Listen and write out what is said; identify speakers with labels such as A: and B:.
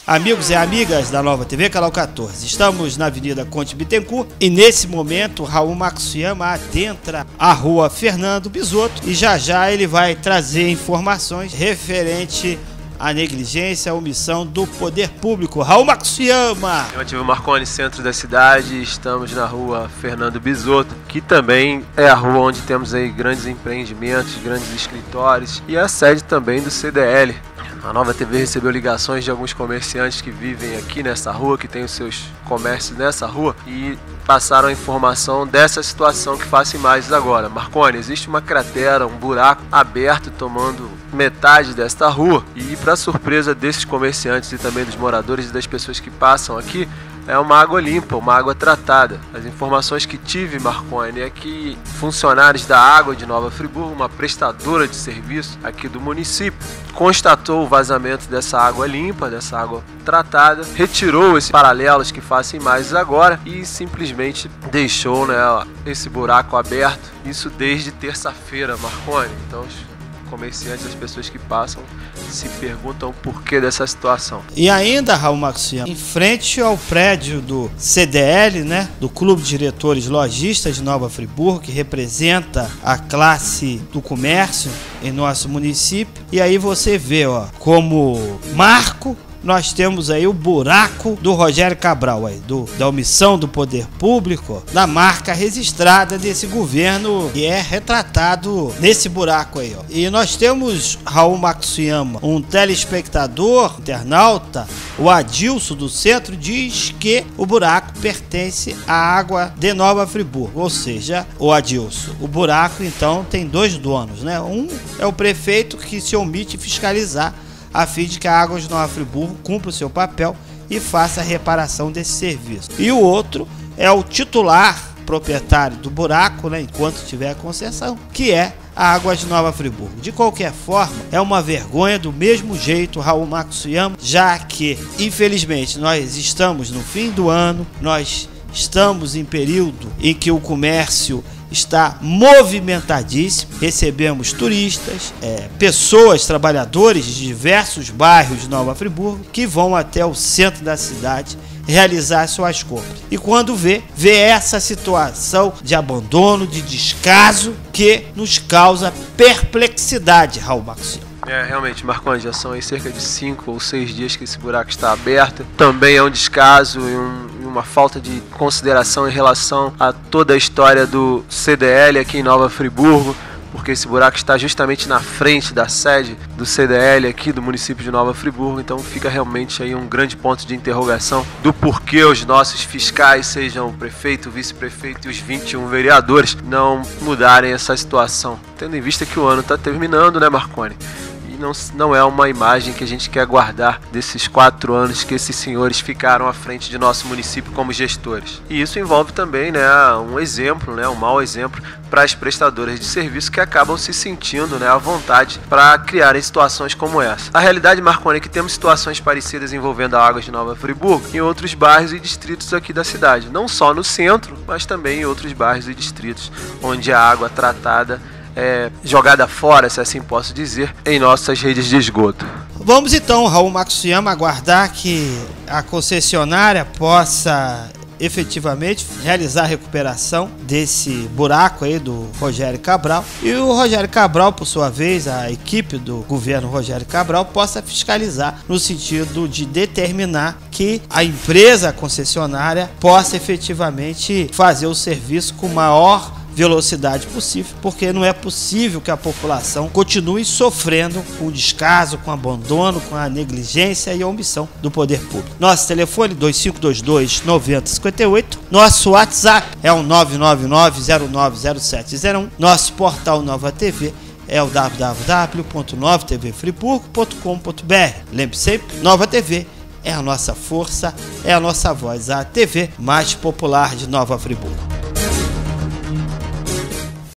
A: Amigos e amigas da Nova TV, canal 14, estamos na Avenida Conde Bittencourt e nesse momento Raul Matsuyama adentra a rua Fernando Bisotto e já ele vai trazer informações referente à negligência, à omissão do poder público. Raul Matsuyama!
B: Eu tive o Marconi, centro da cidade, estamos na rua Fernando Bisotto, que também é a rua onde temos aí grandes empreendimentos, grandes escritórios e a sede também do CDL. A Nova TV recebeu ligações de alguns comerciantes que vivem aqui nessa rua, que têm os seus comércios nessa rua e passaram a informação dessa situação que faz imagens agora. Marconi, existe uma cratera, um buraco aberto tomando metade desta rua e, para surpresa desses comerciantes e também dos moradores e das pessoas que passam aqui, é uma água limpa, uma água tratada. As informações que tive, Marconi, é que funcionários da Água de Nova Friburgo, uma prestadora de serviço aqui do município, constatou o vazamento dessa água limpa, dessa água tratada, retirou esses paralelos que fazem imagens agora e simplesmente deixou, esse buraco aberto, isso desde terça-feira, Marconi. Então os comerciantes, as pessoas que passam, se perguntam o porquê dessa situação.
A: E ainda, Raul Matsuyama, em frente ao prédio do CDL, do Clube de Diretores Lojistas de Nova Friburgo, que representa a classe do comércio em nosso município, e aí você vê, como marco, nós temos aí o buraco do Rogério Cabral, da omissão do poder público, da marca registrada desse governo que é retratado nesse buraco aí. E nós temos, Raul Matsuyama, um telespectador, internauta, o Adilson do centro, diz que o buraco pertence à Água de Nova Friburgo. Ou seja, o Adilson, o buraco então tem dois donos, Um é o prefeito que se omite fiscalizar a fim de que a Água de Nova Friburgo cumpra o seu papel e faça a reparação desse serviço. E o outro é o titular proprietário do buraco, enquanto tiver a concessão, que é a Água de Nova Friburgo. De qualquer forma, é uma vergonha do mesmo jeito, Raul Matsuyama, já que, infelizmente, nós estamos no fim do ano, nós estamos em período em que o comércio está movimentadíssimo, recebemos turistas, pessoas, trabalhadores de diversos bairros de Nova Friburgo que vão até o centro da cidade realizar suas compras. E quando vê essa situação de abandono, de descaso, que nos causa perplexidade, Raul Matsuyama.
B: Realmente, Marconi, já são aí cerca de 5 ou 6 dias que esse buraco está aberto. Também é um descaso e uma falta de consideração em relação a toda a história do CDL aqui em Nova Friburgo, porque esse buraco está justamente na frente da sede do CDL aqui do município de Nova Friburgo. Então fica realmente aí um grande ponto de interrogação do porquê os nossos fiscais, sejam o prefeito, o vice-prefeito e os 21 vereadores, não mudarem essa situação, tendo em vista que o ano está terminando, Marconi? Não é uma imagem que a gente quer guardar desses 4 anos que esses senhores ficaram à frente de nosso município como gestores. E isso envolve também um exemplo, um mau exemplo para as prestadoras de serviço que acabam se sentindo à vontade para criarem situações como essa. A realidade, Marconi, é que temos situações parecidas envolvendo a Água de Nova Friburgo em outros bairros e distritos aqui da cidade. Não só no centro, mas também em outros bairros e distritos onde a água tratada jogada fora, se assim posso dizer, em nossas redes de esgoto.
A: Vamos então, Raul Matsuyama, aguardar que a concessionária possa efetivamente realizar a recuperação desse buraco aí do Rogério Cabral e o Rogério Cabral, por sua vez, a equipe do governo Rogério Cabral, possa fiscalizar no sentido de determinar que a empresa concessionária possa efetivamente fazer o serviço com maior velocidade possível, porque não é possível que a população continue sofrendo com o descaso, com o abandono, com a negligência e a omissão do poder público. Nosso telefone 2522-9058, nosso WhatsApp é o 999090701, nosso portal Nova TV é o www.novatvfriburgo.com.br. Lembre sempre, Nova TV é a nossa força, é a nossa voz, a TV mais popular de Nova Friburgo.